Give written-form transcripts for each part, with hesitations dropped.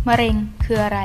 มะเร็งคืออะไร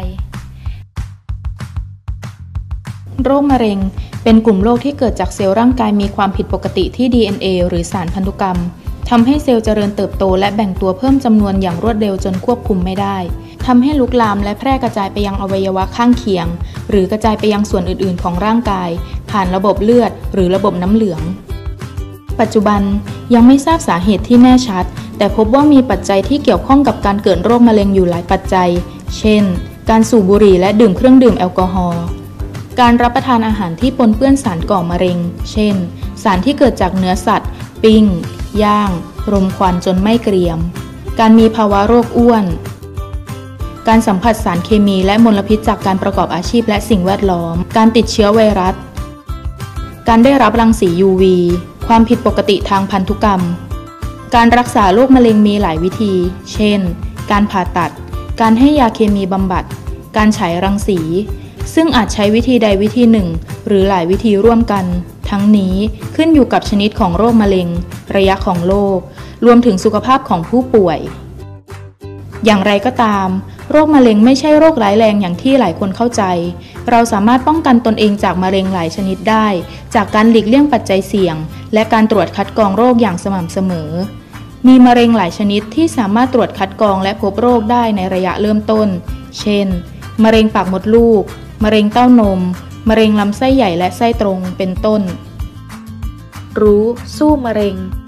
โรคมะเร็งเป็นกลุ่มโรคที่เกิดจากเซลล์ร่างกายมีความผิดปกติที่ DNA หรือสารพันธุกรรมทำให้เซลล์เจริญเติบโตและแบ่งตัวเพิ่มจำนวนอย่างรวดเร็วจนควบคุมไม่ได้ทำให้ลุกลามและแพร่กระจายไปยังอวัยวะข้างเคียงหรือกระจายไปยังส่วนอื่นๆของร่างกายผ่านระบบเลือดหรือระบบน้ำเหลืองปัจจุบันยังไม่ทราบสาเหตุที่แน่ชัดแต่พบว่ามีปัจจัยที่เกี่ยวข้องกับการเกิดโรคมะเร็งอยู่หลายปัจจัยเช่นการสูบบุหรี่และดื่มเครื่องดื่มแอลกอฮอล์การรับประทานอาหารที่ปนเปื้อนสารก่อมะเร็งเช่นสารที่เกิดจากเนื้อสัตว์ปิ้งย่างรมควันจนไม่เกรียมการมีภาวะโรคอ้วนการสัมผัสสารเคมีและมลพิษจากการประกอบอาชีพและสิ่งแวดล้อมการติดเชื้อไวรัสการได้รับรังสี UV ความผิดปกติทางพันธุกรรมการรักษาโรคมะเร็งมีหลายวิธีเช่นการผ่าตัดการให้ยาเคมีบำบัดการฉายรังสีซึ่งอาจใช้วิธีใดวิธีหนึ่งหรือหลายวิธีร่วมกันทั้งนี้ขึ้นอยู่กับชนิดของโรคมะเร็งระยะของโรครวมถึงสุขภาพของผู้ป่วยอย่างไรก็ตามโรคมะเร็งไม่ใช่โรคร้ายแรงอย่างที่หลายคนเข้าใจเราสามารถป้องกันตนเองจากมะเร็งหลายชนิดได้จากการหลีกเลี่ยงปัจจัยเสี่ยงและการตรวจคัดกรองโรคอย่างสม่ำเสมอมีมะเร็งหลายชนิดที่สามารถตรวจคัดกรองและพบโรคได้ในระยะเริ่มต้นเช่นมะเร็งปากมดลูกมะเร็งเต้านมมะเร็งลำไส้ใหญ่และไส้ตรงเป็นต้นรู้สู้มะเร็ง